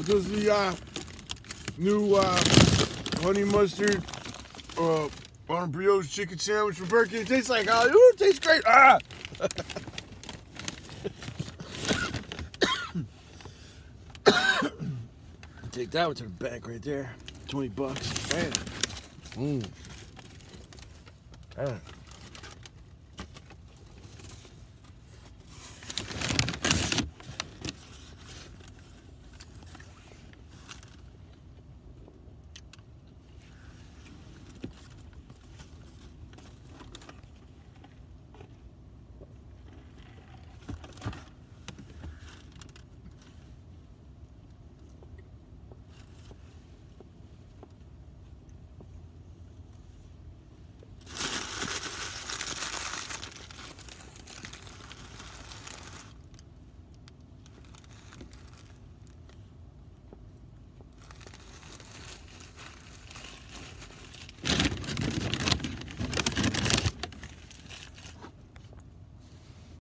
Does the new honey mustard on a brioche chicken sandwich from Burger King. It tastes like, ooh, it tastes great. Ah! Take that one to the bank right there. $20. Man.